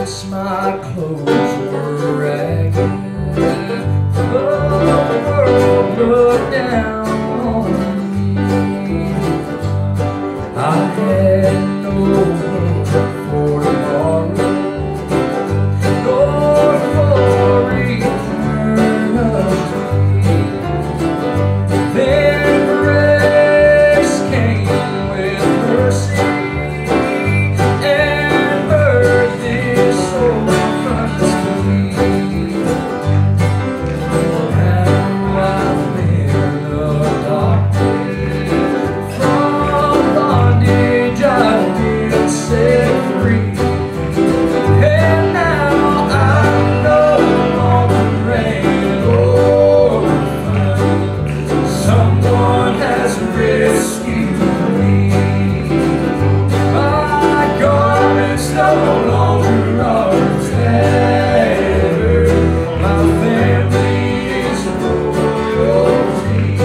once my clothes were ragged, the world looked down on me. I had no hope for tomorrow, nor for return of me. Then grace came with mercy and heard this old plea. Now I've been adopted, from bondage I've been set free, and now I'm no longer an orphan. Someone has rescued me. My garments no longer are tattered. My family is royalty.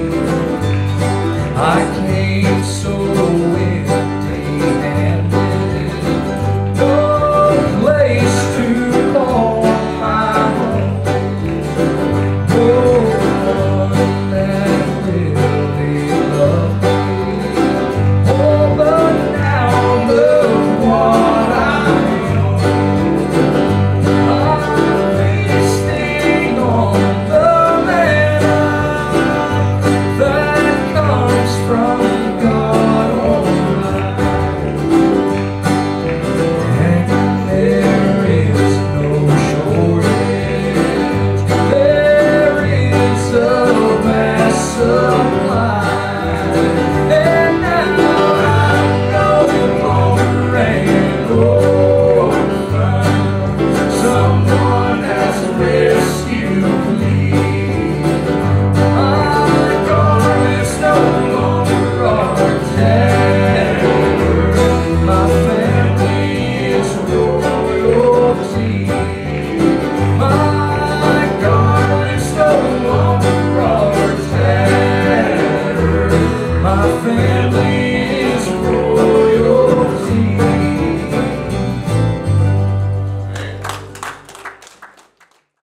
I came so empty-handed, no place to call my home, no one that really loved me. Oh, but now look what I am. I'm feasting on the manna that comes from God Almighty. And there is no shortage, there is a vast supply. And now I'm no longer an orphan. Someone has rescued me. My garments no longer are tattered. My family is royalty. My garments no longer are tattered. My family